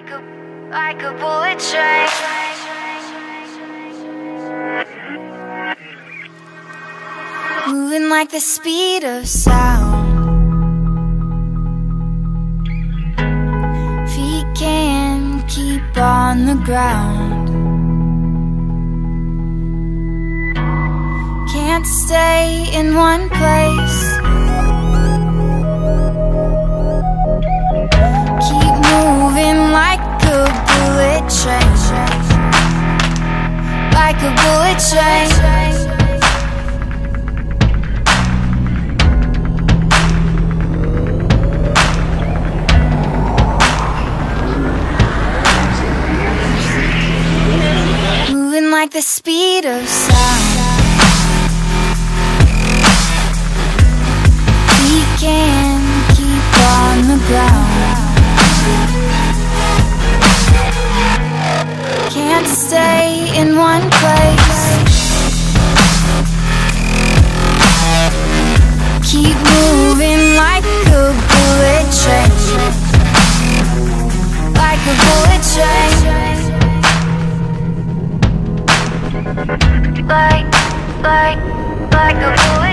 like a bullet train. Moving like the speed of sound. Feet can't keep on the ground. Can't stay in one place. Keep moving like a bullet train. Like a bullet train. Moving like the speed of sound. We can't keep on the ground. Can't stay in one place. Keep moving like a bullet train. Like a bullet train. Like a bullet